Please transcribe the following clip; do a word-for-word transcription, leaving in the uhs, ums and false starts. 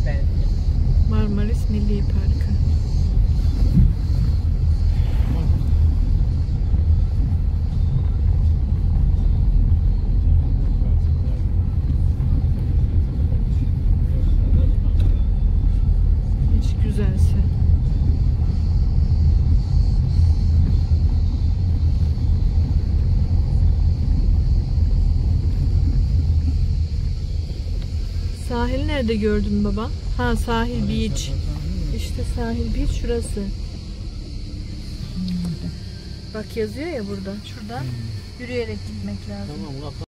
Marmaris Milli Parkı. Hiç güzelse. Sahil nerede gördün baba? Ha, sahil beach. İşte sahil beach şurası. Bak yazıyor ya burada. Şuradan yürüyerek gitmek lazım. Tamam.